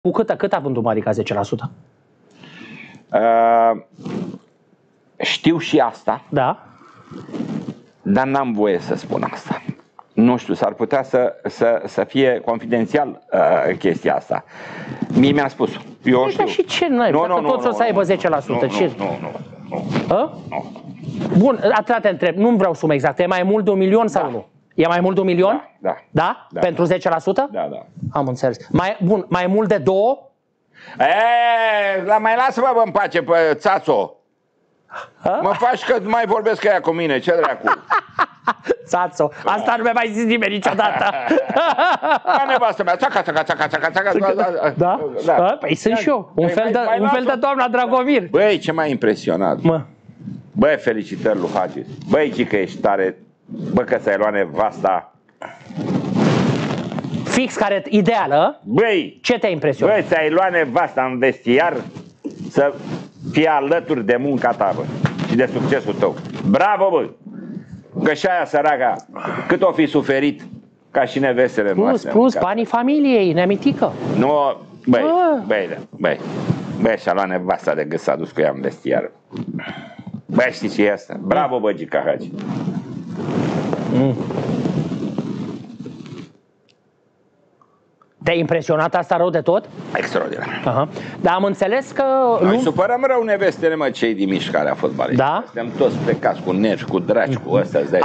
Cu cât a vândut Marica 10%? Știu și asta, Da. dar n-am voie să spun asta. Nu știu, s-ar putea să fie confidențial chestia asta. Mie mi-a spus. Eu știu. Și ce n-ai? Dacă toți o să aibă 10%. Ce? Nu. Bun, atât te întreb. Nu vreau sumă exactă. E mai mult de 1 milion sau nu? E mai mult de 1 milion? Da. Da? Pentru 10%? Da. Am înțeles. Bun, mai mult de 2? Mai lasă-mă în pace pe țațo. Mă faci că mai vorbesc ea cu mine, ce dracu? Țațo, asta nu mi-a mai zis nimeni niciodată. Da, nevastă mea, țaca. Da? Păi sunt și eu, un fel de doamna Dragomir. Băi, ce m-a impresionat. Băi, felicitări lui Hagi. Băi, ci că ești tare. Bă, că ți-ai luat nevasta. Fix care ideală. Băi, ce te-a impresionat? Băi, ți-ai luat nevasta în vestiar să fie alături de munca ta, bă, și de succesul tău. Bravo, bă! Că și aia săraca, cât o fi suferit ca și nevestele noastre. Plus, banii familiei, neamitică. Nu, băi, și-a luat nevasta de gât, s-a dus cu ea în vestiar. Băi, știi ce e asta? Bravo, bă, Gica Hagi. Te-a impresionat asta rău de tot? Extraordinar. Dar am înțeles că... Noi supărăm rău nevestele, mă, cei din mișcarea fotbalului. Da? Suntem toți plecați cu nervi, cu dragi, cu ăsta.